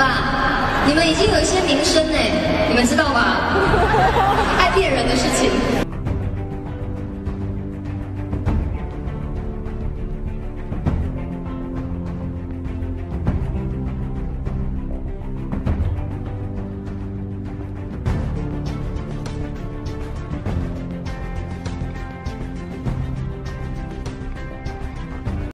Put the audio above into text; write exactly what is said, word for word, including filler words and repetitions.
啦？你们已经有一些名声哎，你们知道吧？爱骗人的事情。